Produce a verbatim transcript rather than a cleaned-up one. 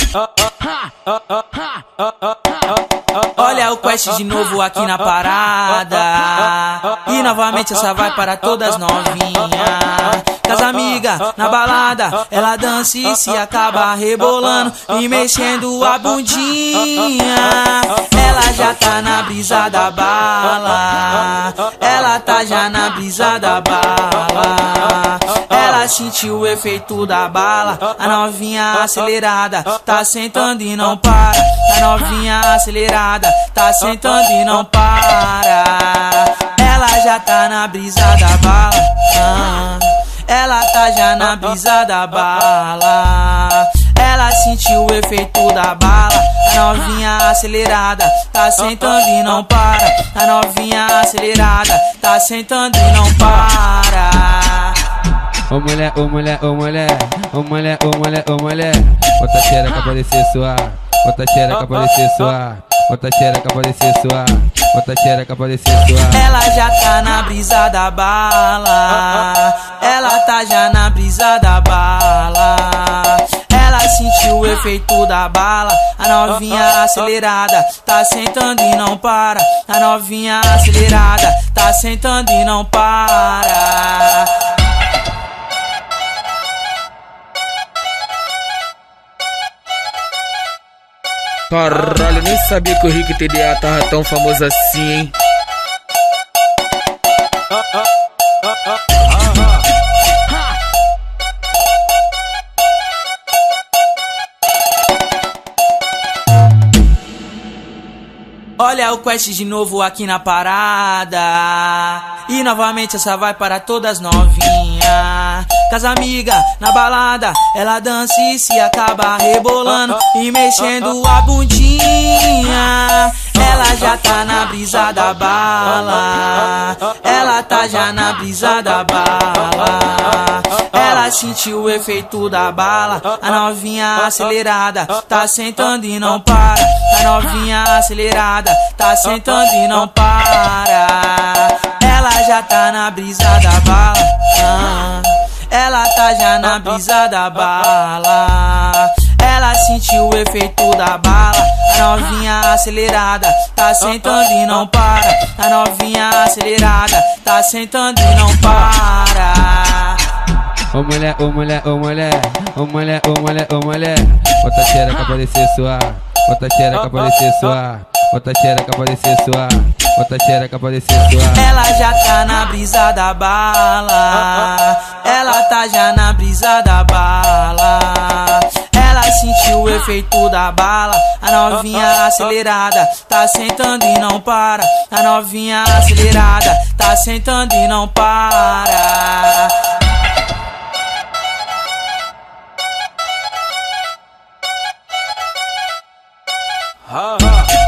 Olha o Quest de novo aqui na parada. E novamente essa vai para todas novinhas. Das amigas na balada, ela dança e se acaba rebolando e mexendo a bundinha. Ela já tá na brisa da bala, ela tá já na brisa da bala. Ela sentiu o efeito da bala, a novinha acelerada tá sentando e não para. A novinha acelerada tá sentando e não para. Ela já tá na brisa da bala, ah. Ela tá já na brisa da bala. Ela sentiu o efeito da bala. A novinha acelerada tá sentando e não para. A novinha acelerada tá sentando e não para. Ô mulher, ô mulher, ô mulher, ô mulher, ô mulher, ô mulher, bota a xereca pra descer suar, bota a xereca pra descer suar, bota a xereca pra descer suar, bota a xereca pra descer suar. Ela já tá na brisa da bala, ela tá já na brisa da bala. Ela sentiu o efeito da bala, a novinha acelerada tá sentando e não para. A novinha acelerada tá sentando e não para. Caralho, nem sabia que o Rick T D A tava tão famoso assim, hein? Olha o Quest de novo aqui na parada. E novamente essa vai para todas novinhas. Das amigas na balada, ela dança e se acaba rebolando e mexendo a bundinha. Ela já tá na brisa da bala, ela tá já na brisa da bala. Ela sentiu o efeito da bala, a novinha acelerada tá sentando e não para. A novinha acelerada tá sentando e não para. Ela já tá na brisa da bala, ah. Ela tá já na brisa da bala. Ela sentiu o efeito da bala. A novinha acelerada tá sentando e não para. A novinha acelerada tá sentando e não para. Ô mulher, ô mulher, ô mulher, ô mulher, ô mulher, ô mulher, bota a xereca pra descer suar, bota a xereca pra descer suar, bota a xereca pra descer suar, bota a xereca pra descer suar. Ela já tá na brisa da bala, ela tá já na brisa da bala. Ela sentiu o efeito da bala, a novinha acelerada tá sentando e não para. A novinha acelerada tá sentando e não para. Ha ha.